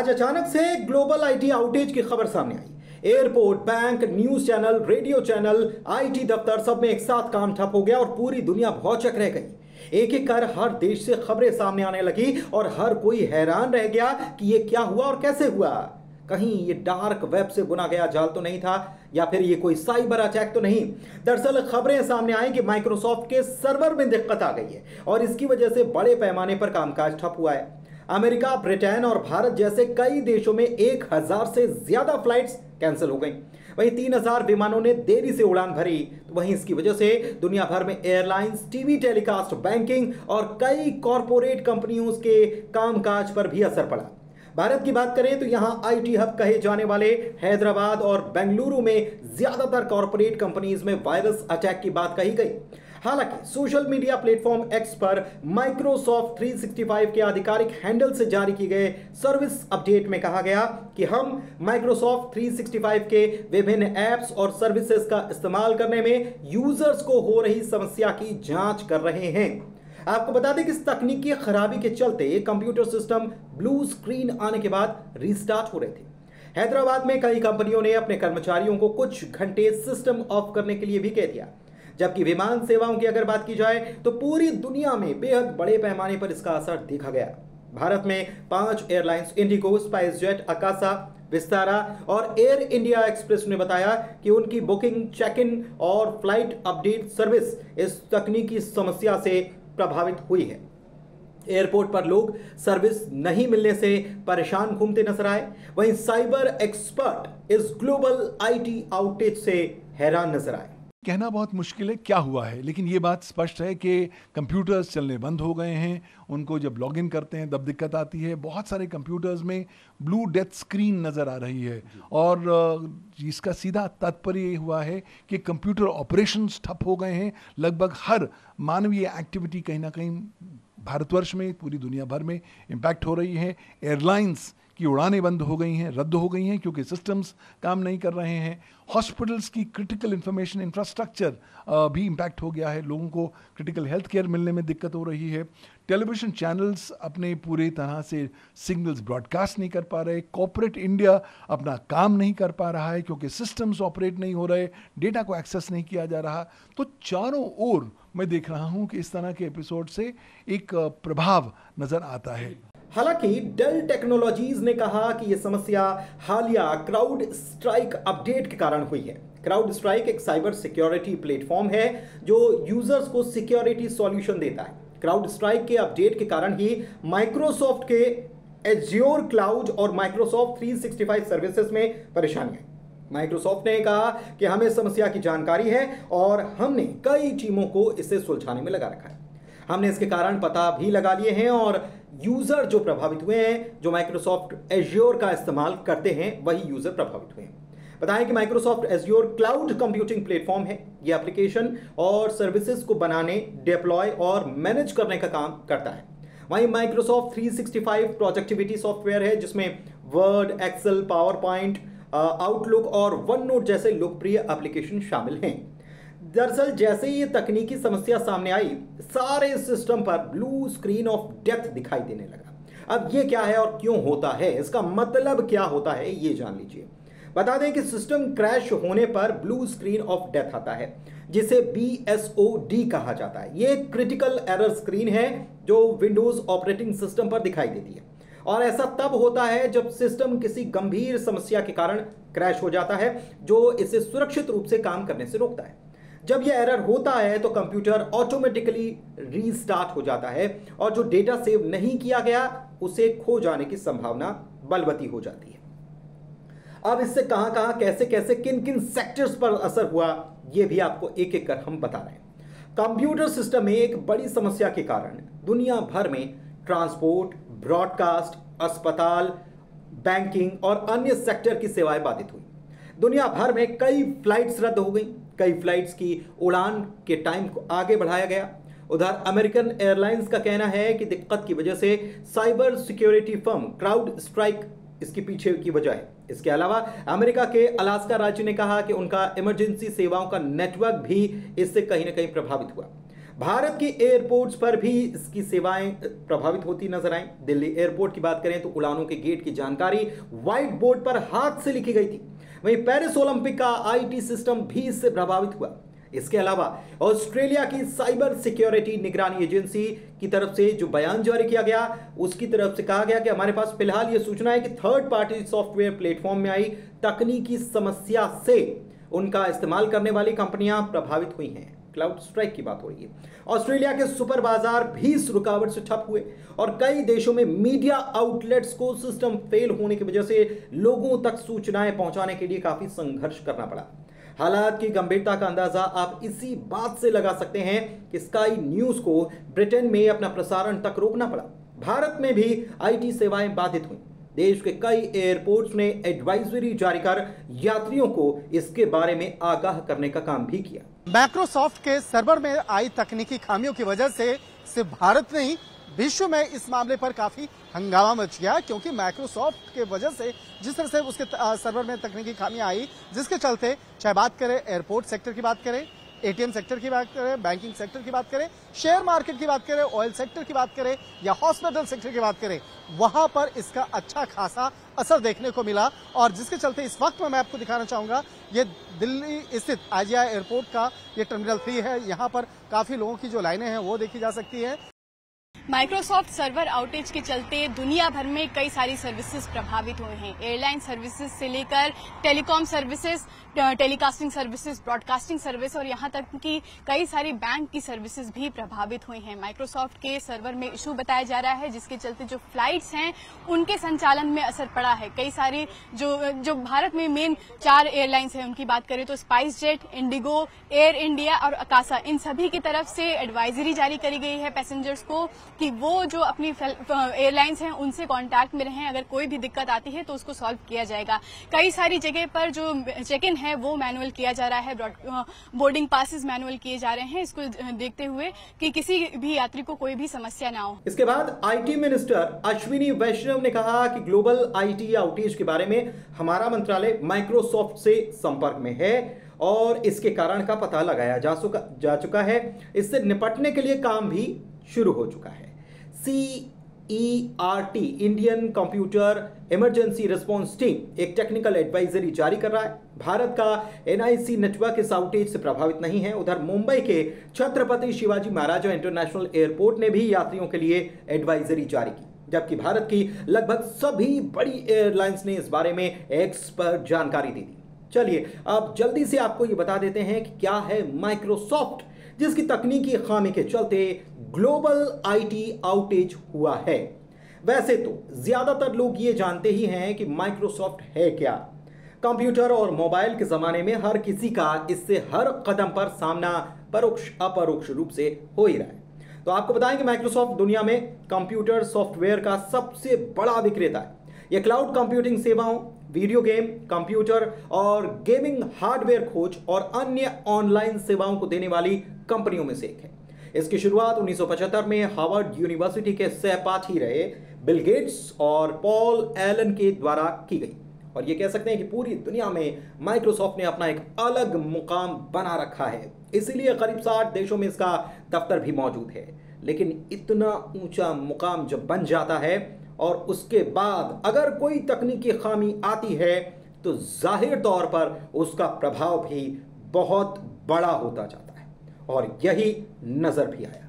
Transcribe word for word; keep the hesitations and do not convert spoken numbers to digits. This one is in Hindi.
आज अचानक से ग्लोबल आईटी आउटेज की खबर सामने आई। Airport, bank, news channel, radio channel, IT दफ्तर सब में एक साथ काम ठप हो गया और पूरी दुनिया भौचक रह गई। एक एक कर हर देश से खबरें सामने आने लगी और हर कोई हैरान रह गया कि ये क्या हुआ और कैसे हुआ। कहीं ये डार्क वेब से बुना गया जाल तो नहीं था या फिर ये कोई साइबर अटैक तो नहीं। दरअसल खबरें सामने आई कि माइक्रोसॉफ्ट के सर्वर में दिक्कत आ गई है और इसकी वजह से बड़े पैमाने पर कामकाज ठप हुआ है। अमेरिका, ब्रिटेन और भारत जैसे कई देशों में एक हजार से ज्यादा फ्लाइट्स कैंसिल हो गई। वहीं तीन हजार विमानों ने देरी से उड़ान भरी। तो वहीं इसकी वजह से दुनिया भर में एयरलाइंस, टीवी टेलीकास्ट, बैंकिंग और कई कॉरपोरेट कंपनियों के कामकाज पर भी असर पड़ा। भारत की बात करें तो यहां आईटी हब कहे जाने वाले हैदराबाद और बेंगलुरु में ज्यादातर कॉरपोरेट कंपनीज में वायरस अटैक की बात कही गई। हालांकि सोशल मीडिया प्लेटफॉर्म एक्स पर माइक्रोसॉफ्ट तीन सौ पैंसठ के आधिकारिक हैंडल से जारी की गए सर्विस अपडेट में कहा गया कि हम माइक्रोसॉफ्ट तीन सौ पैंसठ के विभिन्न ऐप्स और सर्विसेज का इस्तेमाल करने में यूजर्स को हो रही समस्या की जांच कर रहे हैं। आपको बता दें कि इस तकनीकी खराबी के चलते कंप्यूटर सिस्टम ब्लू स्क्रीन आने के बाद रीस्टार्ट हो रहे थे। हैदराबाद में कई कंपनियों ने अपने कर्मचारियों को कुछ घंटे सिस्टम ऑफ करने के लिए भी कह दिया। जबकि विमान सेवाओं की अगर बात की जाए तो पूरी दुनिया में बेहद बड़े पैमाने पर इसका असर देखा गया। भारत में पांच एयरलाइंस इंडिगो, स्पाइसजेट, अकासा, विस्तारा और एयर इंडिया एक्सप्रेस ने बताया कि उनकी बुकिंग, चेक इन और फ्लाइट अपडेट सर्विस इस तकनीकी समस्या से प्रभावित हुई है। एयरपोर्ट पर लोग सर्विस नहीं मिलने से परेशान घूमते नजर आए। वहीं साइबर एक्सपर्ट इस ग्लोबल आईटी आउटेज से हैरान नजर आए। कहना बहुत मुश्किल है क्या हुआ है, लेकिन ये बात स्पष्ट है कि कंप्यूटर्स चलने बंद हो गए हैं। उनको जब लॉगिन करते हैं तब दिक्कत आती है। बहुत सारे कंप्यूटर्स में ब्लू डेथ स्क्रीन नज़र आ रही है और इसका सीधा तात्पर्य ये हुआ है कि कंप्यूटर ऑपरेशंस ठप हो गए हैं। लगभग हर मानवीय एक्टिविटी कहीं ना कहीं भारतवर्ष में, पूरी दुनिया भर में इम्पैक्ट हो रही है। एयरलाइंस की उड़ानें बंद हो गई हैं, रद्द हो गई हैं क्योंकि सिस्टम्स काम नहीं कर रहे हैं। हॉस्पिटल्स की क्रिटिकल इंफॉर्मेशन इंफ्रास्ट्रक्चर भी इम्पैक्ट हो गया है। लोगों को क्रिटिकल हेल्थ केयर मिलने में दिक्कत हो रही है। टेलीविज़न चैनल्स अपने पूरे तरह से सिग्नल्स ब्रॉडकास्ट नहीं कर पा रहे। कॉर्पोरेट इंडिया अपना काम नहीं कर पा रहा है क्योंकि सिस्टम्स ऑपरेट नहीं हो रहे, डेटा को एक्सेस नहीं किया जा रहा। तो चारों ओर मैं देख रहा हूँ कि इस तरह के एपिसोड से एक प्रभाव नज़र आता है। हालांकि डेल टेक्नोलॉजीज ने कहा कि यह समस्या हालिया क्राउड स्ट्राइक अपडेट के कारण हुई है। क्राउड स्ट्राइक एक साइबर सिक्योरिटी प्लेटफॉर्म है जो यूजर्स को सिक्योरिटी सॉल्यूशन देता है। क्राउड स्ट्राइक के अपडेट के कारण ही माइक्रोसॉफ्ट के एज्योर क्लाउड और माइक्रोसॉफ्ट तीन सौ पैंसठ सर्विसेज में परेशानी है। माइक्रोसॉफ्ट ने कहा कि हमें समस्या की जानकारी है और हमने कई टीमों को इसे सुलझाने में लगा रखा है। हमने इसके कारण पता भी लगा लिए हैं और यूजर जो प्रभावित हुए हैं, जो माइक्रोसॉफ्ट एज्योर का इस्तेमाल करते हैं, वही यूजर प्रभावित हुए हैं। बताएं कि Microsoft Azure cloud computing platform है। यह एप्लीकेशन और सर्विसेज को बनाने, डिप्लॉय और मैनेज करने का काम करता है। वहीं माइक्रोसॉफ्ट तीन सौ पैंसठ प्रोडक्टिविटी सॉफ्टवेयर है जिसमें Word, Excel, PowerPoint, Outlook और वन नोट जैसे लोकप्रिय एप्लीकेशन शामिल हैं। दरअसल जैसे ही ये तकनीकी समस्या सामने आई, सारे सिस्टम पर ब्लू स्क्रीन ऑफ डेथ दिखाई देने लगा। अब ये क्या है और क्यों होता है, इसका मतलब क्या होता है, ये जान लीजिए। बता दें कि सिस्टम क्रैश होने पर ब्लू स्क्रीन ऑफ डेथ आता है जिसे बी एस ओ डी कहा जाता है। ये क्रिटिकल एरर स्क्रीन है जो विंडोज ऑपरेटिंग सिस्टम पर दिखाई देती है और ऐसा तब होता है जब सिस्टम किसी गंभीर समस्या के कारण क्रैश हो जाता है जो इसे सुरक्षित रूप से काम करने से रोकता है। जब यह एरर होता है तो कंप्यूटर ऑटोमेटिकली रीस्टार्ट हो जाता है और जो डेटा सेव नहीं किया गया उसे खो जाने की संभावना बलवती हो जाती है। अब इससे कहां कहां, कैसे कैसे, किन किन सेक्टर्स पर असर हुआ, यह भी आपको एक एक कर हम बता रहे हैं। कंप्यूटर सिस्टम में एक बड़ी समस्या के कारण दुनिया भर में ट्रांसपोर्ट, ब्रॉडकास्ट, अस्पताल, बैंकिंग और अन्य सेक्टर की सेवाएं बाधित हुई। दुनिया भर में कई फ्लाइट्स रद्द हो गई, कई फ्लाइट्स की उड़ान के टाइम को आगे बढ़ाया गया। उधर अमेरिकन एयरलाइंस का कहना है कि दिक्कत की वजह से cyber security firm CrowdStrike इसके पीछे की वजह है। इसके अलावा अमेरिका के अलास्का राज्य ने कहा कि उनका इमरजेंसी सेवाओं का नेटवर्क भी इससे कहीं ना कहीं प्रभावित हुआ। भारत के एयरपोर्ट्स पर भी इसकी सेवाएं प्रभावित होती नजर आई। दिल्ली एयरपोर्ट की बात करें तो उड़ानों के गेट की जानकारी व्हाइट बोर्ड पर हाथ से लिखी गई थी। वहीं पेरिस ओलंपिक का आईटी सिस्टम भी इससे प्रभावित हुआ। इसके अलावा ऑस्ट्रेलिया की साइबर सिक्योरिटी निगरानी एजेंसी की तरफ से जो बयान जारी किया गया, उसकी तरफ से कहा गया कि हमारे पास फिलहाल यह सूचना है कि थर्ड पार्टी सॉफ्टवेयर प्लेटफॉर्म में आई तकनीकी समस्या से उनका इस्तेमाल करने वाली कंपनियां प्रभावित हुई हैं। क्लाउड स्ट्राइक की बात हो रही है। ऑस्ट्रेलिया के सुपर बाजार भी इस रुकावट से ठप हुए और कई देशों में मीडिया आउटलेट्स को सिस्टम फेल होने की वजह से लोगों तक सूचनाएं पहुंचाने के लिए काफी संघर्ष करना पड़ा। हालात की गंभीरता का अंदाजा आप इसी बात से लगा सकते हैं कि स्काई न्यूज को ब्रिटेन में अपना प्रसारण तक रोकना पड़ा। भारत में भी आईटी सेवाएं बाधित हुई। देश के कई एयरपोर्ट्स ने एडवाइजरी जारी कर यात्रियों को इसके बारे में आगाह करने का काम भी किया। माइक्रोसॉफ्ट के सर्वर में आई तकनीकी खामियों की वजह से सिर्फ भारत नहीं विश्व में इस मामले पर काफी हंगामा मच गया, क्योंकि माइक्रोसॉफ्ट के वजह से जिस तरह से उसके सर्वर में तकनीकी खामियां आई, जिसके चलते चाहे बात करें एयरपोर्ट सेक्टर की बात करें, एटीएम सेक्टर की बात करें, बैंकिंग सेक्टर की बात करें, शेयर मार्केट की बात करें, ऑयल सेक्टर की बात करें या हॉस्पिटल सेक्टर की बात करें, वहां पर इसका अच्छा खासा असर देखने को मिला। और जिसके चलते इस वक्त में मैं आपको दिखाना चाहूंगा, ये दिल्ली स्थित आईजीआई एयरपोर्ट का ये टर्मिनल थ्री है। यहाँ पर काफी लोगों की जो लाइनें हैं वो देखी जा सकती है। माइक्रोसॉफ्ट सर्वर आउटेज के चलते दुनिया भर में कई सारी सर्विसेज प्रभावित हुए हैं। एयरलाइन सर्विसेज से लेकर telecom services, telecasting services, broadcasting service और यहां तक कि कई सारी बैंक की सर्विसेज भी प्रभावित हुई हैं। माइक्रोसॉफ्ट के सर्वर में इशू बताया जा रहा है, जिसके चलते जो फ्लाइट्स हैं उनके संचालन में असर पड़ा है। कई सारी जो जो भारत में मेन चार एयरलाइंस हैं उनकी बात करें तो स्पाइस जेट, इंडिगो, एयर इंडिया और अकासा, इन सभी की तरफ से एडवाइजरी जारी करी गई है पैसेंजर्स को कि वो जो अपनी एयरलाइंस हैं उनसे कांटेक्ट में रहें। अगर कोई भी दिक्कत आती है तो उसको सॉल्व किया जाएगा। कई सारी जगह पर जो चेक इन है वो मैनुअल किया जा रहा है, बोर्डिंग पासेस मैनुअल किए जा रहे हैं, इसको देखते हुए कि किसी भी यात्री को कोई भी समस्या ना हो। इसके बाद आईटी मिनिस्टर अश्विनी वैष्णव ने कहा कि ग्लोबल आईटी आउटेज के बारे में हमारा मंत्रालय माइक्रोसॉफ्ट से संपर्क में है और इसके कारण का पता लगाया जा चुका जा चुका है। इससे निपटने के लिए काम भी शुरू हो चुका है। C E R T Indian computer emergency response team एक टेक्निकल एडवाइजरी जारी कर रहा है। भारत का एन आई सी नेटवर्क इस आउटेज से प्रभावित नहीं है। उधर मुंबई के छत्रपति शिवाजी महाराज इंटरनेशनल एयरपोर्ट ने भी यात्रियों के लिए एडवाइजरी जारी की, जबकि भारत की लगभग सभी बड़ी एयरलाइंस ने इस बारे में एक्स पर जानकारी दी थी। चलिए अब जल्दी से आपको ये बता देते हैं कि क्या है माइक्रोसॉफ्ट, जिसकी तकनीकी खामी के चलते ग्लोबल आईटी आउटेज हुआ है। वैसे तो ज्यादातर लोग ये जानते ही हैं कि माइक्रोसॉफ्ट है क्या। कंप्यूटर और मोबाइल के जमाने में हर किसी का इससे हर कदम पर सामना परोक्ष अपरोक्ष रूप से हो ही रहा है। तो आपको बताएं कि माइक्रोसॉफ्ट दुनिया में कंप्यूटर सॉफ्टवेयर का सबसे बड़ा विक्रेता है। यह क्लाउड कंप्यूटिंग सेवाओं, वीडियो गेम, कंप्यूटर और गेमिंग हार्डवेयर खोज और अन्य ऑनलाइन सेवाओं को देने वाली कंपनियों में से एक है। इसकी शुरुआत उन्नीस सौ पचहत्तर में हार्वर्ड यूनिवर्सिटी के सहपाठी रहे बिल गेट्स और पॉल एलन के द्वारा की गई और ये कह सकते हैं कि पूरी दुनिया में माइक्रोसॉफ्ट ने अपना एक अलग मुकाम बना रखा है। इसीलिए करीब साठ देशों में इसका दफ्तर भी मौजूद है। लेकिन इतना ऊंचा मुकाम जब बन जाता है और उसके बाद अगर कोई तकनीकी खामी आती है तो जाहिर तौर पर उसका प्रभाव भी बहुत बड़ा होता जाता है और यही नजर भी आया।